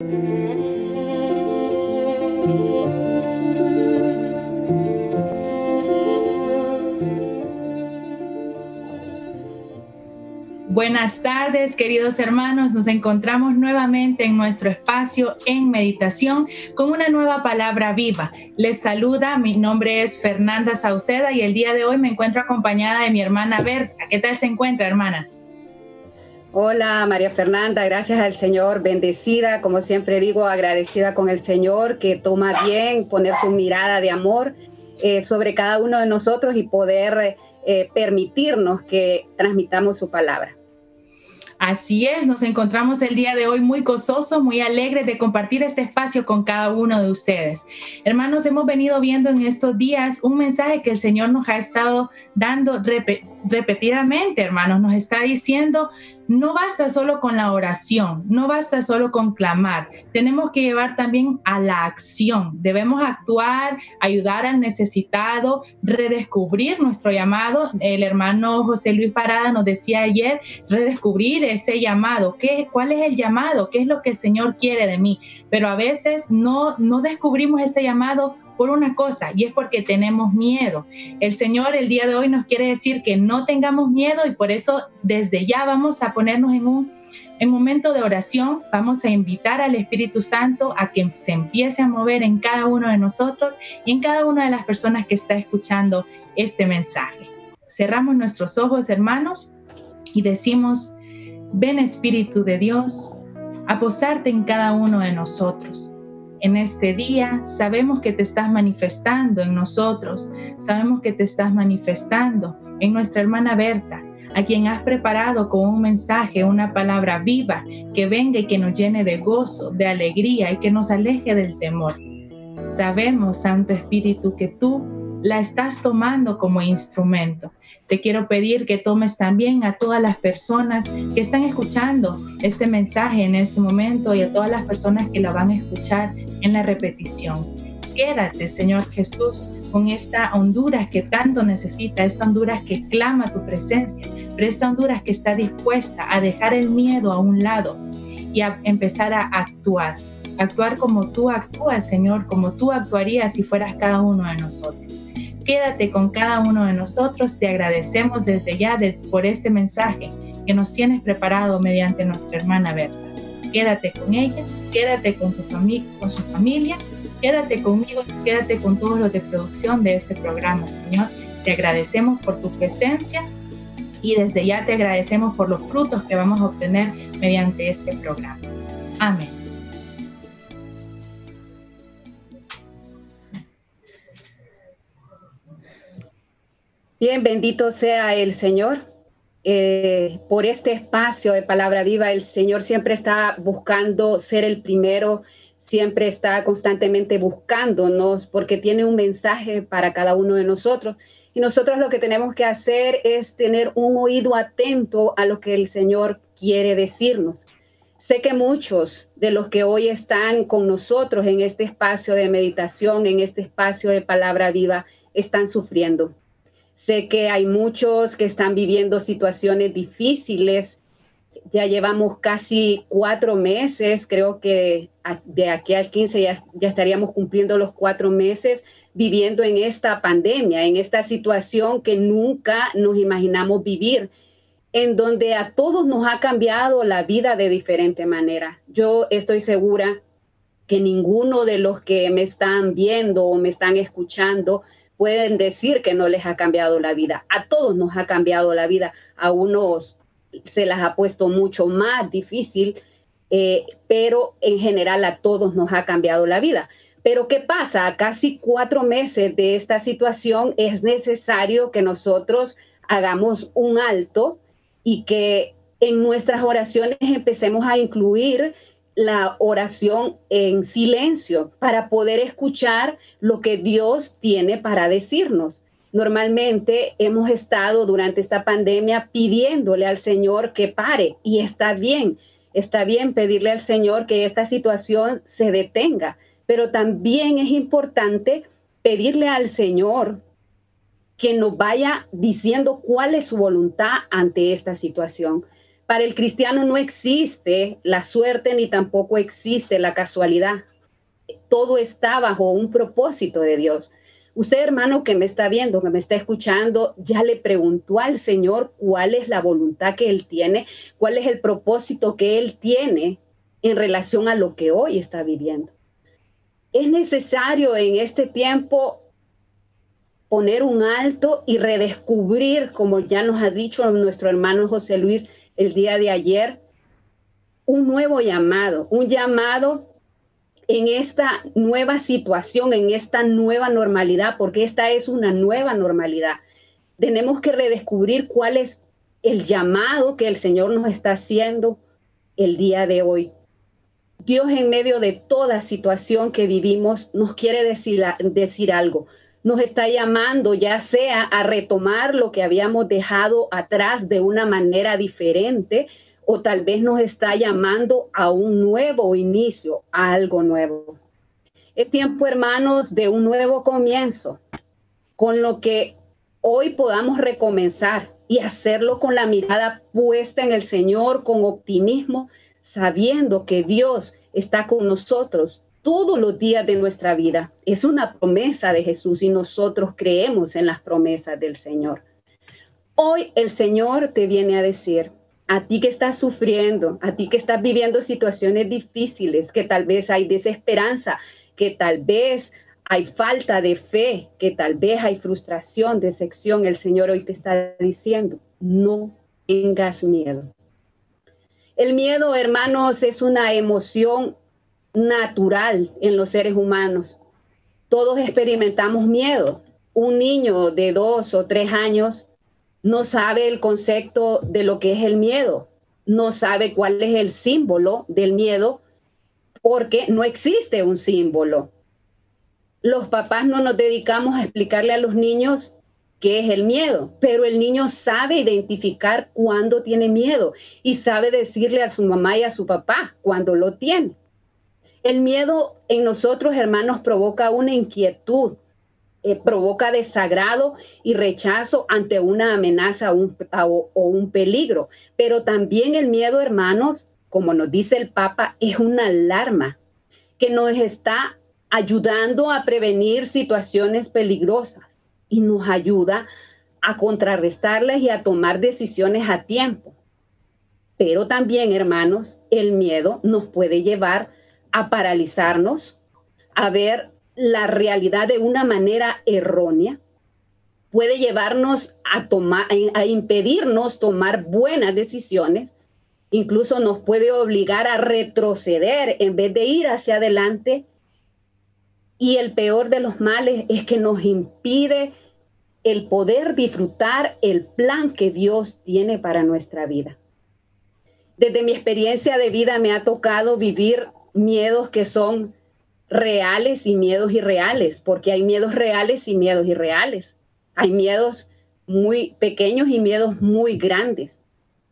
Buenas tardes, queridos hermanos. Nos encontramos nuevamente en nuestro espacio en meditación con una nueva palabra viva. Les saluda, mi nombre es Fernanda Sauceda y el día de hoy me encuentro acompañada de mi hermana Berta. ¿Qué tal se encuentra, hermana? Hola, María Fernanda, gracias al Señor, bendecida, como siempre digo, agradecida con el Señor, que toma bien poner su mirada de amor sobre cada uno de nosotros y poder permitirnos que transmitamos su palabra. Así es, nos encontramos el día de hoy muy gozosos, muy alegres de compartir este espacio con cada uno de ustedes. Hermanos, hemos venido viendo en estos días un mensaje que el Señor nos ha estado dando repetidamente, hermanos. Nos está diciendo, no basta solo con la oración, no basta solo con clamar. Tenemos que llevar también a la acción. Debemos actuar, ayudar al necesitado, redescubrir nuestro llamado. El hermano José Luis Parada nos decía ayer, redescubrir ese llamado. ¿Cuál es el llamado? ¿Qué es lo que el Señor quiere de mí? Pero a veces no descubrimos este llamado por una cosa, y es porque tenemos miedo. El Señor el día de hoy nos quiere decir que no tengamos miedo, y por eso desde ya vamos a ponernos en un momento de oración. Vamos a invitar al Espíritu Santo a que se empiece a mover en cada uno de nosotros y en cada una de las personas que está escuchando este mensaje. Cerramos nuestros ojos, hermanos, y decimos, ven Espíritu de Dios a posarte en cada uno de nosotros. En este día sabemos que te estás manifestando en nosotros, sabemos que te estás manifestando en nuestra hermana Berta, a quien has preparado con un mensaje, una palabra viva, que venga y que nos llene de gozo, de alegría y que nos aleje del temor. Sabemos, Santo Espíritu, que tú la estás tomando como instrumento. Te quiero pedir que tomes también a todas las personas que están escuchando este mensaje en este momento y a todas las personas que la van a escuchar en la repetición. Quédate, Señor Jesús, con esta Honduras que tanto necesita, esta Honduras que clama tu presencia, pero esta Honduras que está dispuesta a dejar el miedo a un lado y a empezar a actuar como tú actúas, Señor, como tú actuarías si fueras cada uno de nosotros. Quédate con cada uno de nosotros. Te agradecemos desde ya por este mensaje que nos tienes preparado mediante nuestra hermana Berta. Quédate con ella, quédate con su familia, quédate conmigo, quédate con todos los de producción de este programa, Señor. Te agradecemos por tu presencia y desde ya te agradecemos por los frutos que vamos a obtener mediante este programa. Amén. Bien, bendito sea el Señor por este espacio de Palabra Viva. El Señor siempre está buscando ser el primero, siempre está constantemente buscándonos porque tiene un mensaje para cada uno de nosotros. Y nosotros lo que tenemos que hacer es tener un oído atento a lo que el Señor quiere decirnos. Sé que muchos de los que hoy están con nosotros en este espacio de meditación, en este espacio de Palabra Viva, están sufriendo. Sé que hay muchos que están viviendo situaciones difíciles. Ya llevamos casi 4 meses, creo que de aquí al 15 ya estaríamos cumpliendo los 4 meses viviendo en esta pandemia, en esta situación que nunca nos imaginamos vivir, en donde a todos nos ha cambiado la vida de diferente manera. Yo estoy segura que ninguno de los que me están viendo o me están escuchando pueden decir que no les ha cambiado la vida. A todos nos ha cambiado la vida. A unos se las ha puesto mucho más difícil, pero en general a todos nos ha cambiado la vida. Pero ¿qué pasa? A casi 4 meses de esta situación es necesario que nosotros hagamos un alto y que en nuestras oraciones empecemos a incluir la oración en silencio para poder escuchar lo que Dios tiene para decirnos. Normalmente hemos estado durante esta pandemia pidiéndole al Señor que pare, y está bien pedirle al Señor que esta situación se detenga, pero también es importante pedirle al Señor que nos vaya diciendo cuál es su voluntad ante esta situación. Para el cristiano no existe la suerte ni tampoco existe la casualidad. Todo está bajo un propósito de Dios. Usted, hermano, que me está viendo, que me está escuchando, ya le preguntó al Señor cuál es la voluntad que Él tiene, cuál es el propósito que Él tiene en relación a lo que hoy está viviendo. Es necesario en este tiempo poner un alto y redescubrir, como ya nos ha dicho nuestro hermano José Luis el día de ayer, un nuevo llamado, un llamado en esta nueva situación, en esta nueva normalidad, porque esta es una nueva normalidad. Tenemos que redescubrir cuál es el llamado que el Señor nos está haciendo el día de hoy. Dios, en medio de toda situación que vivimos, nos quiere decir algo. Nos está llamando ya sea a retomar lo que habíamos dejado atrás de una manera diferente, o tal vez nos está llamando a un nuevo inicio, a algo nuevo. Es tiempo, hermanos, de un nuevo comienzo, con lo que hoy podamos recomenzar y hacerlo con la mirada puesta en el Señor, con optimismo, sabiendo que Dios está con nosotros todos los días de nuestra vida. Es una promesa de Jesús y nosotros creemos en las promesas del Señor. Hoy el Señor te viene a decir, a ti que estás sufriendo, a ti que estás viviendo situaciones difíciles, que tal vez hay desesperanza, que tal vez hay falta de fe, que tal vez hay frustración, decepción, el Señor hoy te está diciendo, no tengas miedo. El miedo, hermanos, es una emoción natural en los seres humanos. Todos experimentamos miedo. Un niño de 2 o 3 años no sabe el concepto de lo que es el miedo, no sabe cuál es el símbolo del miedo, porque no existe un símbolo. Los papás no nos dedicamos a explicarle a los niños qué es el miedo, pero el niño sabe identificar cuándo tiene miedo y sabe decirle a su mamá y a su papá cuándo lo tiene. El miedo en nosotros, hermanos, provoca una inquietud, provoca desagrado y rechazo ante una amenaza o un peligro. Pero también el miedo, hermanos, como nos dice el Papa, es una alarma que nos está ayudando a prevenir situaciones peligrosas y nos ayuda a contrarrestarlas y a tomar decisiones a tiempo. Pero también, hermanos, el miedo nos puede llevar a paralizarnos, a ver la realidad de una manera errónea, puede llevarnos a impedirnos tomar buenas decisiones, incluso nos puede obligar a retroceder en vez de ir hacia adelante. Y el peor de los males es que nos impide el poder disfrutar el plan que Dios tiene para nuestra vida. Desde mi experiencia de vida me ha tocado vivir miedos que son reales y miedos irreales, porque hay miedos reales y miedos irreales. Hay miedos muy pequeños y miedos muy grandes.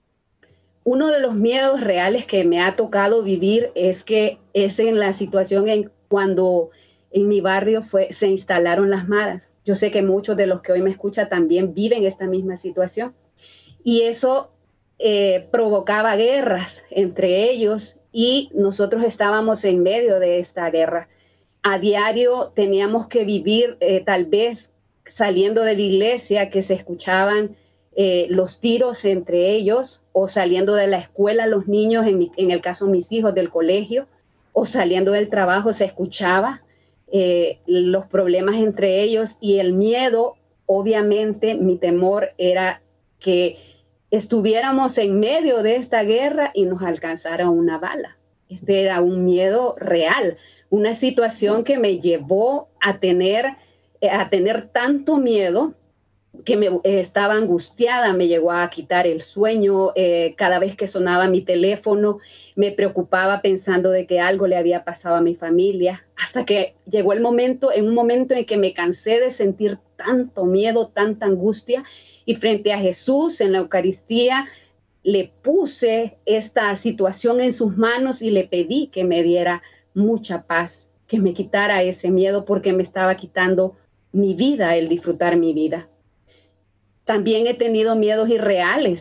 Uno de los miedos reales que me ha tocado vivir es en la situación cuando en mi barrio se instalaron las maras. Yo sé que muchos de los que hoy me escuchan también viven esta misma situación. Y eso provocaba guerras entre ellos y nosotros estábamos en medio de esta guerra. A diario teníamos que vivir tal vez saliendo de la iglesia que se escuchaban los tiros entre ellos, o saliendo de la escuela los niños, en el caso de mis hijos del colegio, o saliendo del trabajo se escuchaba los problemas entre ellos, y el miedo, obviamente mi temor era que estuviéramos en medio de esta guerra y nos alcanzara una bala. Este era un miedo real, una situación que me llevó a tener tanto miedo que estaba angustiada, me llegó a quitar el sueño. Cada vez que sonaba mi teléfono me preocupaba pensando de que algo le había pasado a mi familia, hasta que llegó un momento en que me cansé de sentir tanto miedo, tanta angustia, y frente a Jesús en la Eucaristía le puse esta situación en sus manos y le pedí que me diera mucha paz, que me quitara ese miedo, porque me estaba quitando mi vida, el disfrutar mi vida. También he tenido miedos irreales,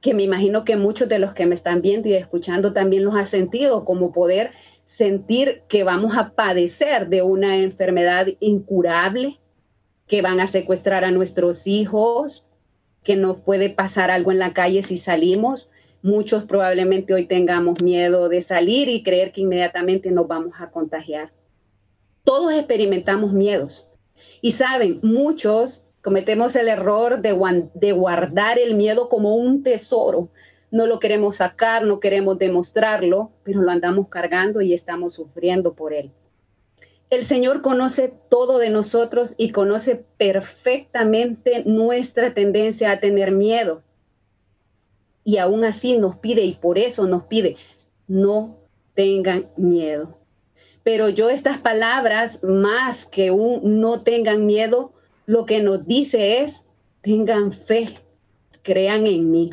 que me imagino que muchos de los que me están viendo y escuchando también los han sentido, como poder sentir que vamos a padecer de una enfermedad incurable, que van a secuestrar a nuestros hijos, que nos puede pasar algo en la calle si salimos. Muchos probablemente hoy tengamos miedo de salir y creer que inmediatamente nos vamos a contagiar. Todos experimentamos miedos. Y saben, muchos cometemos el error de guardar el miedo como un tesoro. No lo queremos sacar, no queremos demostrarlo, pero lo andamos cargando y estamos sufriendo por él. El Señor conoce todo de nosotros y conoce perfectamente nuestra tendencia a tener miedo. Y aún así nos pide, y por eso nos pide, no tengan miedo. Pero yo estas palabras, más que un no tengan miedo, lo que nos dice es, tengan fe, crean en mí.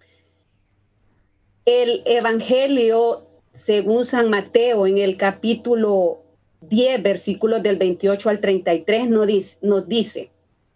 El Evangelio, según San Mateo, en el capítulo 10, versículos del 28 al 33, nos dice,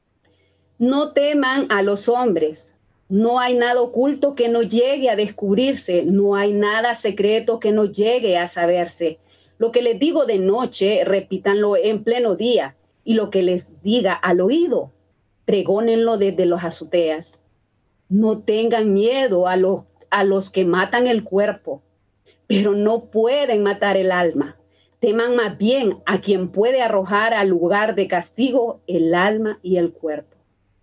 no teman a los hombres, no hay nada oculto que no llegue a descubrirse, no hay nada secreto que no llegue a saberse. Lo que les digo de noche, repítanlo en pleno día, y lo que les diga al oído, pregónenlo desde las azoteas. No tengan miedo a los que matan el cuerpo, pero no pueden matar el alma. Teman más bien a quien puede arrojar al lugar de castigo el alma y el cuerpo.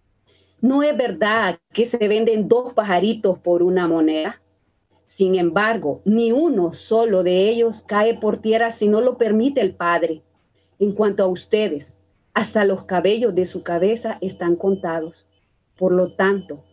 ¿No es verdad que se venden 2 pajaritos por una moneda? Sin embargo, ni uno solo de ellos cae por tierra si no lo permite el Padre. En cuanto a ustedes, hasta los cabellos de su cabeza están contados. Por lo tanto,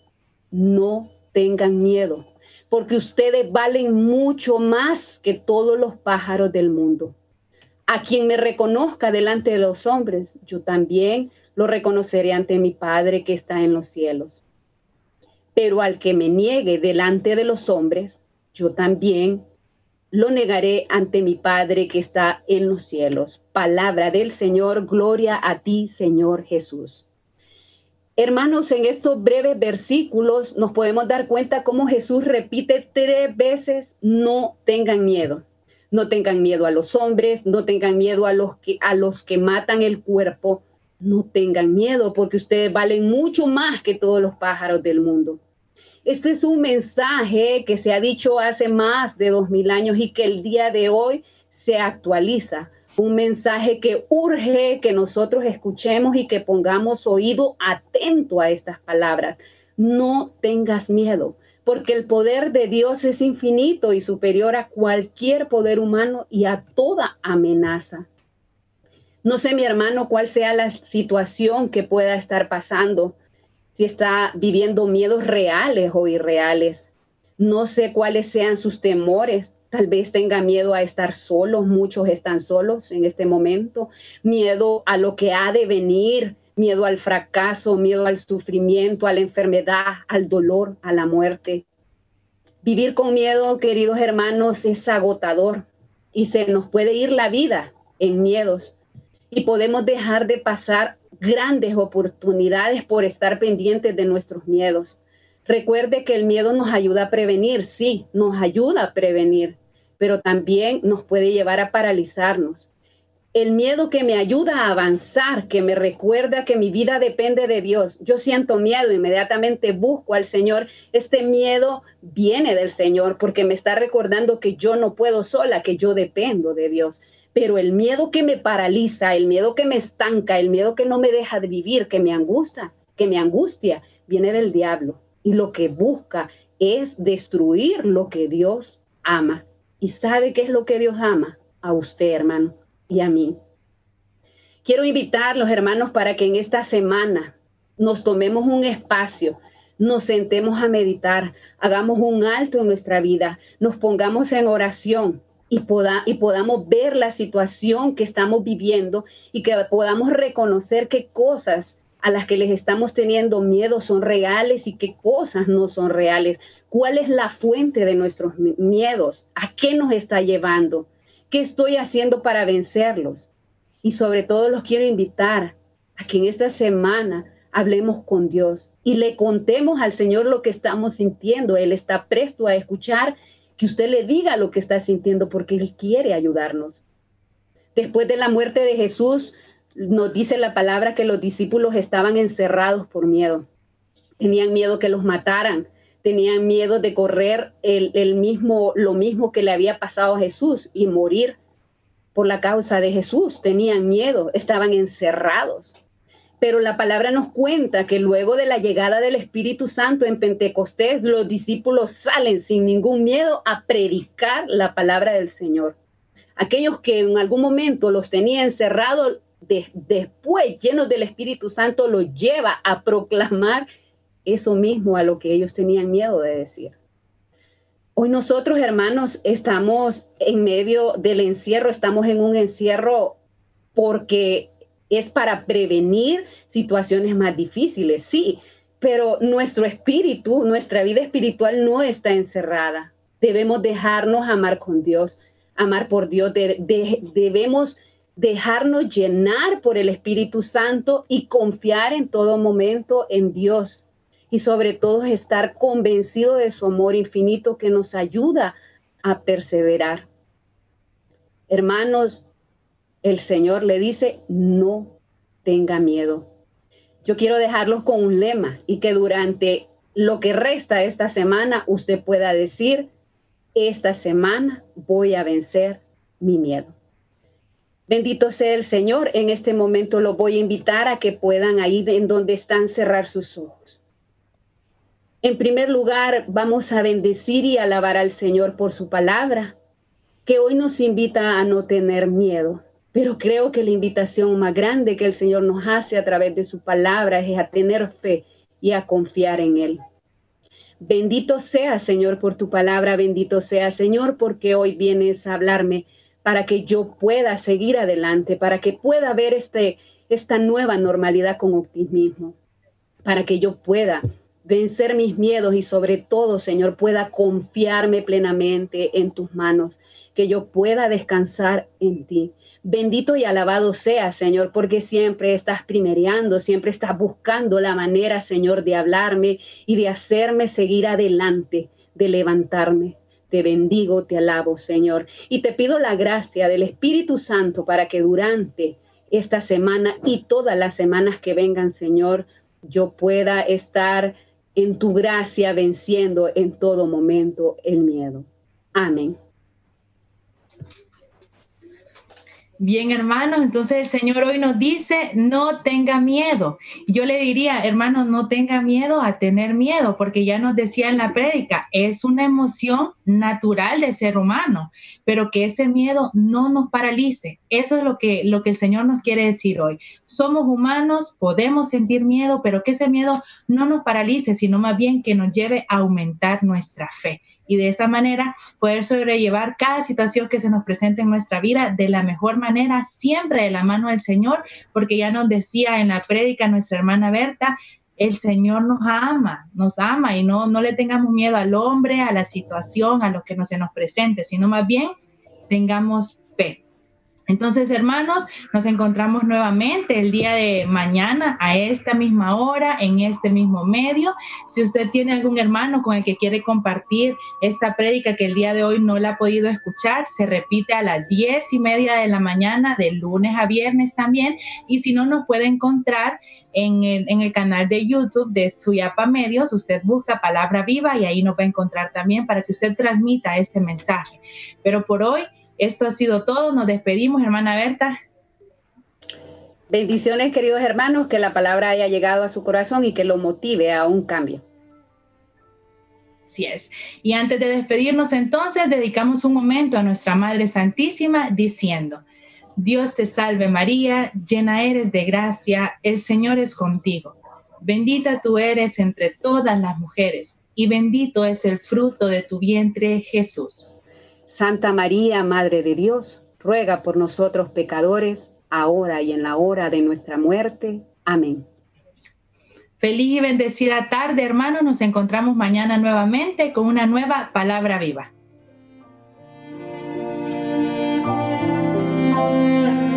no tengan miedo, porque ustedes valen mucho más que todos los pájaros del mundo. A quien me reconozca delante de los hombres, yo también lo reconoceré ante mi Padre que está en los cielos. Pero al que me niegue delante de los hombres, yo también lo negaré ante mi Padre que está en los cielos. Palabra del Señor, gloria a ti, Señor Jesús. Hermanos, en estos breves versículos nos podemos dar cuenta cómo Jesús repite 3 veces, no tengan miedo. No tengan miedo a los hombres, no tengan miedo a los que matan el cuerpo. No tengan miedo porque ustedes valen mucho más que todos los pájaros del mundo. Este es un mensaje que se ha dicho hace más de 2000 años y que el día de hoy se actualiza. Un mensaje que urge que nosotros escuchemos y que pongamos oído atento a estas palabras. No tengas miedo, porque el poder de Dios es infinito y superior a cualquier poder humano y a toda amenaza. No sé, mi hermano, cuál sea la situación que pueda estar pasando, si está viviendo miedos reales o irreales. No sé cuáles sean sus temores. Tal vez tenga miedo a estar solos, muchos están solos en este momento. Miedo a lo que ha de venir, miedo al fracaso, miedo al sufrimiento, a la enfermedad, al dolor, a la muerte. Vivir con miedo, queridos hermanos, es agotador y se nos puede ir la vida en miedos. Y podemos dejar de pasar grandes oportunidades por estar pendientes de nuestros miedos. Recuerde que el miedo nos ayuda a prevenir, sí, nos ayuda a prevenir, pero también nos puede llevar a paralizarnos. El miedo que me ayuda a avanzar, que me recuerda que mi vida depende de Dios. Yo siento miedo, inmediatamente busco al Señor. Este miedo viene del Señor porque me está recordando que yo no puedo sola, que yo dependo de Dios. Pero el miedo que me paraliza, el miedo que me estanca, el miedo que no me deja de vivir, que me angustia, viene del diablo. Y lo que busca es destruir lo que Dios ama. ¿Y sabe qué es lo que Dios ama? A usted, hermano, y a mí. Quiero invitar a los hermanos para que en esta semana nos tomemos un espacio, nos sentemos a meditar, hagamos un alto en nuestra vida, nos pongamos en oración y podamos ver la situación que estamos viviendo y que podamos reconocer qué cosas a las que les estamos teniendo miedo son reales y qué cosas no son reales. ¿Cuál es la fuente de nuestros miedos? ¿A qué nos está llevando? ¿Qué estoy haciendo para vencerlos? Y sobre todo los quiero invitar a que en esta semana hablemos con Dios y le contemos al Señor lo que estamos sintiendo. Él está presto a escuchar que usted le diga lo que está sintiendo porque Él quiere ayudarnos. Después de la muerte de Jesús, nos dice la palabra que los discípulos estaban encerrados por miedo. Tenían miedo que los mataran, tenían miedo de correr lo mismo que le había pasado a Jesús y morir por la causa de Jesús. Tenían miedo, estaban encerrados. Pero la palabra nos cuenta que luego de la llegada del Espíritu Santo en Pentecostés, los discípulos salen sin ningún miedo a predicar la palabra del Señor. Aquellos que en algún momento los tenía encerrados, después, llenos del Espíritu Santo, los lleva a proclamar eso mismo a lo que ellos tenían miedo de decir. Hoy nosotros, hermanos, estamos en medio del encierro, estamos en un encierro porque es para prevenir situaciones más difíciles, sí, pero nuestro espíritu, nuestra vida espiritual no está encerrada. Debemos dejarnos amar con Dios, amar por Dios, debemos dejarnos llenar por el Espíritu Santo y confiar en todo momento en Dios. Y sobre todo estar convencido de su amor infinito que nos ayuda a perseverar. Hermanos, el Señor le dice, no tenga miedo. Yo quiero dejarlos con un lema y que durante lo que resta esta semana usted pueda decir, esta semana voy a vencer mi miedo. Bendito sea el Señor. En este momento los voy a invitar a que puedan ahí en donde están cerrar sus ojos. En primer lugar, vamos a bendecir y alabar al Señor por su palabra, que hoy nos invita a no tener miedo. Pero creo que la invitación más grande que el Señor nos hace a través de su palabra es a tener fe y a confiar en Él. Bendito sea, Señor, por tu palabra. Bendito sea, Señor, porque hoy vienes a hablarme para que yo pueda seguir adelante, para que pueda ver esta nueva normalidad con optimismo, para que yo pueda vencer mis miedos y sobre todo, Señor, pueda confiarme plenamente en tus manos, que yo pueda descansar en ti. Bendito y alabado sea, Señor, porque siempre estás primereando, siempre estás buscando la manera, Señor, de hablarme y de hacerme seguir adelante, de levantarme. Te bendigo, te alabo, Señor, y te pido la gracia del Espíritu Santo para que durante esta semana y todas las semanas que vengan, Señor, yo pueda estar en tu gracia venciendo en todo momento el miedo. Amén. Bien, hermanos, entonces el Señor hoy nos dice, no tenga miedo. Yo le diría, hermanos, no tenga miedo a tener miedo, porque ya nos decía en la prédica, es una emoción natural del ser humano, pero que ese miedo no nos paralice. Eso es lo que el Señor nos quiere decir hoy. Somos humanos, podemos sentir miedo, pero que ese miedo no nos paralice, sino más bien que nos lleve a aumentar nuestra fe. Y de esa manera poder sobrellevar cada situación que se nos presente en nuestra vida de la mejor manera, siempre de la mano del Señor, porque ya nos decía en la prédica nuestra hermana Berta, el Señor nos ama y no le tengamos miedo al hombre, a la situación, a lo que se nos presente, sino más bien tengamos fe. Entonces, hermanos, nos encontramos nuevamente el día de mañana a esta misma hora, en este mismo medio. Si usted tiene algún hermano con el que quiere compartir esta prédica que el día de hoy no la ha podido escuchar, se repite a las 10:30 de la mañana, de lunes a viernes también. Y si no, nos puede encontrar en el canal de YouTube de Suyapa Medios. Usted busca Palabra Viva y ahí nos va a encontrar también para que usted transmita este mensaje. Pero por hoy, esto ha sido todo. Nos despedimos, hermana Berta. Bendiciones, queridos hermanos, que la palabra haya llegado a su corazón y que lo motive a un cambio. Así es. Y antes de despedirnos, entonces, dedicamos un momento a nuestra Madre Santísima diciendo, Dios te salve María, llena eres de gracia, el Señor es contigo. Bendita tú eres entre todas las mujeres y bendito es el fruto de tu vientre, Jesús. Santa María, Madre de Dios, ruega por nosotros pecadores, ahora y en la hora de nuestra muerte. Amén. Feliz y bendecida tarde, hermanos. Nos encontramos mañana nuevamente con una nueva Palabra Viva.